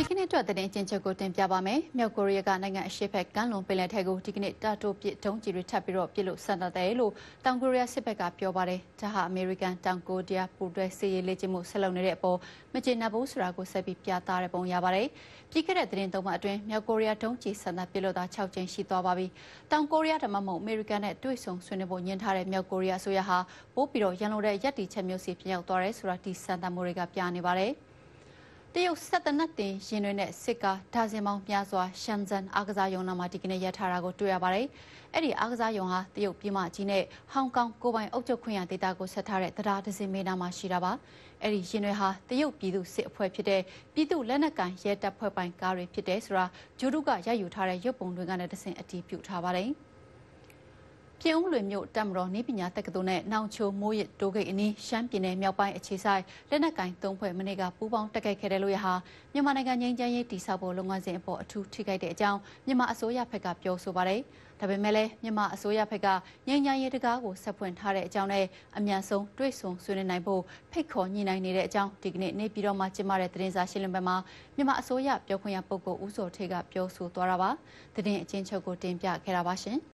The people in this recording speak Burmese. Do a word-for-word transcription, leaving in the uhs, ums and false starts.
ခင်းအတွက်တဲ့ချင်းချက်ကိုတင်ပြပါမယ်။မြောက်ကိုရီးယားကနိုင်ငံအရှေ့ဘက်ကမ်းလွန်ပင်လယ်ထဲကိုဒီကနေ့တာတိုပစ်ဒုံးကျည်တွေထပ်ပြီးတော့ပစ်လို့ဆန္ဒတယ်လို့တောင်ကိုရီးယားစစ်ဘက်ကပြောပါတယ်။ဒါဟာအမေရိကန်တောင်ကိုရီးယားပူးတွဲစစ်ရေးလေ့ကျင့်မှုဆက်လုပ်နေတဲ့အပေါ်မကျေနပ်ဘူးဆိုတာကိုဆက်ပြီးပြသတဲ့ပုံရပါတယ်။ပြီးခဲ့တဲ့သတင်းသုံးပတ်အတွင်းမြောက်ကိုရီးယားဒုံးကျည်ဆန္ဒပစ်လို့သာ၆ကျင်းရှိသွားပါပြီ။တောင်ကိုရီးယားဓမ္မမို့အမေရိကန်နဲ့တွေ့ဆုံဆွေးနွေးဖို့ညှင်းထားတဲ့မြောက်ကိုရီးယားအစိုးရဟာပို့ပြီးတော့ရန်လိုတဲ့ရပ်တည်ချက်မျိုးစီပြင်ရောက်သွားတယ်ဆိုတာဒီဆန္ဒမှုတွေကပြနေပါတယ်။တရုတ်ဆက်တနတ်တင်ရင်တွေနဲ့စစ်ကားဒါဇင်ပေါင်းများစွာရှန်ဇန်အားကစားရုံနာမှာဒီကနေ့ရထားတာကိုတွေ့ရပါတယ်။အဲ့ဒီအားကစားရုံဟာတရုတ်ပြည်မကြီးနဲ့ဟောင်ကောင်ကိုပိုင်အုပ်ချုပ်ခွင့်ရဒေသကိုဆက်ထားတဲ့တရားဒဇင်မေနာမှာရှိတာပါ။အဲ့ဒီရင်တွေဟာတရုတ်ပြည်သူစစ်အဖွဲ့ဖြစ်တဲ့ပြည်သူလက်နက်ကန်ရဲတပ်ဖွဲ့ပိုင်ကားတွေဖြစ်တဲ့ဆိုတာဂျိုဒုကရယူထားတဲ့ရုပ်ပုံတွေကလည်းတဆင့်အတည်ပြုထားပါတယ်။ပြည်ဦးလွေမြို့တက်မတော်နေပညာတက္ကသိုလ်နဲ့နောင်ချိုမိုးရတိုးဂိတ်အနီးရှမ်းပြည်နယ်မြောက်ပိုင်းအခြေဆိုင်လက်နက်ကင်သုံးဖွဲ့မနေ့ကပူးပေါင်းတက်ခဲ့ခဲ့တယ်လို့ရဟာမြန်မာနိုင်ငံငြိမ်းချမ်းရေးတည်ဆောက်ဖို့လုပ်ငန်းစဉ်အပေါ်အထူးထိခိုက်တဲ့အကြောင်းမြန်မာအစိုးရဘက်ကပြောဆိုပါတယ်။ဒါပေမဲ့လည်းမြန်မာအစိုးရဘက်ကငြိမ်းချမ်းရေးတကားကိုဆက်ဖွင့်ထားတဲ့အကြောင်းနဲ့အမြန်ဆုံးတွေ့ဆုံဆွေးနွေးနိုင်ဖို့ဖိတ်ခေါ်ညှိနှိုင်းနေတဲ့အကြောင်းဒီကနေ့နေပြည်တော်မှာကျင်းပတဲ့သတင်းစာရှင်းလင်းပွဲမှာမြန်မာအစိုးရပြောခွင့်ရပုဂ္ဂိုလ်ဦးစောထေကပြောဆိုသွားတာပါ။သတင်းအချင်းချုပ်ကိုတင်ပြခဲ့တာပါရှင်။